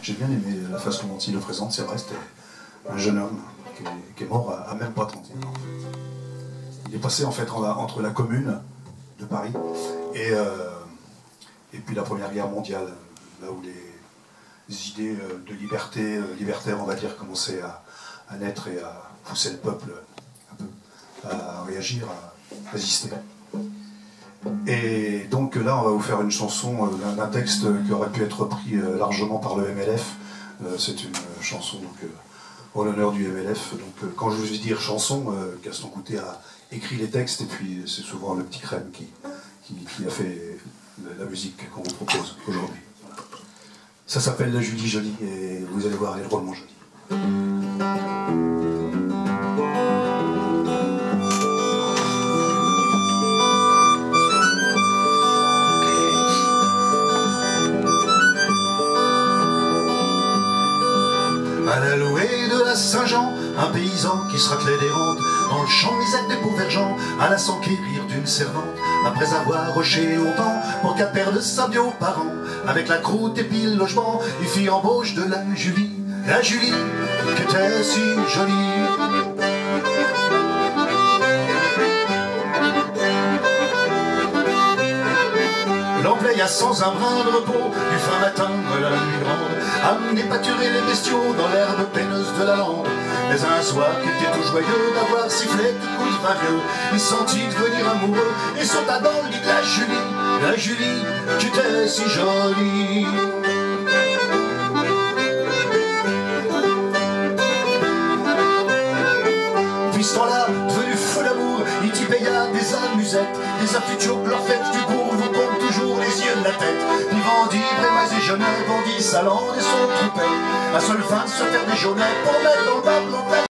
J'ai bien aimé la façon dont il le présente, c'est vrai, c'était un jeune homme qui est mort à même pas 31 ans. En fait. Il est passé en fait entre la commune de Paris et puis la Première Guerre mondiale, là où les idées de liberté, libertaires on va dire, commençaient à naître et à pousser le peuple un peu à réagir, à résister. Et donc là, on va vous faire une chanson d'un texte qui aurait pu être repris largement par le MLF. C'est une chanson donc, en l'honneur du MLF. Donc quand je vous dis dire chanson, Gaston Coutet a écrit les textes et puis c'est souvent le petit Crème qui a fait la musique qu'on vous propose aujourd'hui. Ça s'appelle La Julie Jolie et vous allez voir, elle est drôlement jolie. À la louée de la Saint-Jean, un paysan qui se raclait des rentes dans le champ de misette des pauvres gens, alla s'enquérir d'une servante après avoir roché longtemps pour qu'elle perde sa bio par an. Avec la croûte et puis le logement, il fit embauche de la Julie qui était si jolie. L'employa sans un brin de repos, du fin matin à la nuit grande, amener pâturer les bestiaux dans l'herbe peineuse de la lande. Mais un soir qu'il était tout joyeux d'avoir sifflé tout coup de vieux, il sentit devenir amoureux et sauta dans le lit de la Julie qui était si jolie. Puis ce temps-là, devenu fou d'amour, il t'y paya des amusettes, des affûtions, leur fête du bourg vous pompe toujours les yeux de la tête. Il vendit Brémas et Genève, vendit sa lande et son troupet, à seule fin de se faire des jaunets pour mettre dans le bas